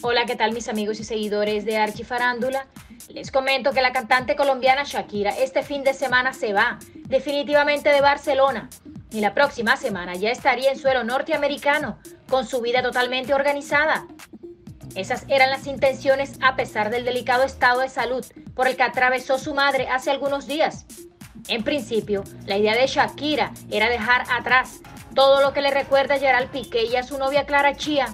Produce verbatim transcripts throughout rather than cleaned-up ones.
Hola, ¿qué tal mis amigos y seguidores de Archifarándula? Les comento que la cantante colombiana Shakira este fin de semana se va definitivamente de Barcelona y la próxima semana ya estaría en suelo norteamericano con su vida totalmente organizada. Esas eran las intenciones a pesar del delicado estado de salud por el que atravesó su madre hace algunos días. En principio, la idea de Shakira era dejar atrás todo lo que le recuerda a Gerald Piqué y a su novia Clara Chía.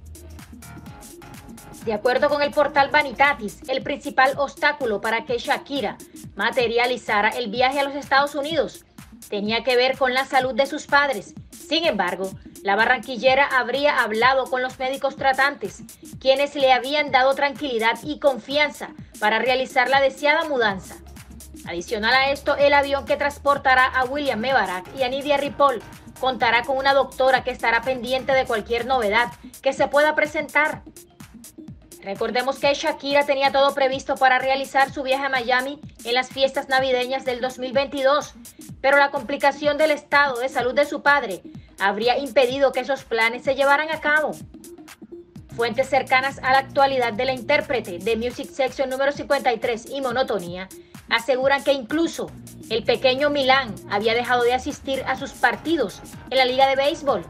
De acuerdo con el portal Vanitatis, el principal obstáculo para que Shakira materializara el viaje a los Estados Unidos tenía que ver con la salud de sus padres. Sin embargo, la barranquillera habría hablado con los médicos tratantes, quienes le habían dado tranquilidad y confianza para realizar la deseada mudanza. Adicional a esto, el avión que transportará a William Mebarak y a Nidia Ripoll contará con una doctora que estará pendiente de cualquier novedad que se pueda presentar. Recordemos que Shakira tenía todo previsto para realizar su viaje a Miami en las fiestas navideñas del dos mil veintidós, pero la complicación del estado de salud de su padre habría impedido que esos planes se llevaran a cabo. Fuentes cercanas a la actualidad de la intérprete de Music Section número cincuenta y tres y Monotonía aseguran que incluso el pequeño Milán había dejado de asistir a sus partidos en la Liga de Béisbol.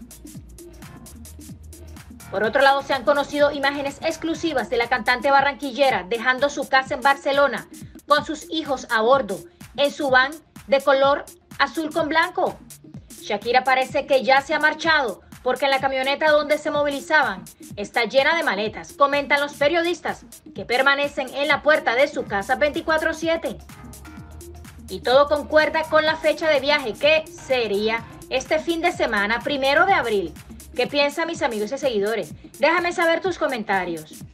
Por otro lado, se han conocido imágenes exclusivas de la cantante barranquillera dejando su casa en Barcelona con sus hijos a bordo en su van de color azul con blanco. Shakira parece que ya se ha marchado porque en la camioneta donde se movilizaban está llena de maletas, comentan los periodistas que permanecen en la puerta de su casa veinticuatro siete. Y todo concuerda con la fecha de viaje, que sería este fin de semana, primero de abril. ¿Qué piensan mis amigos y seguidores? Déjame saber tus comentarios.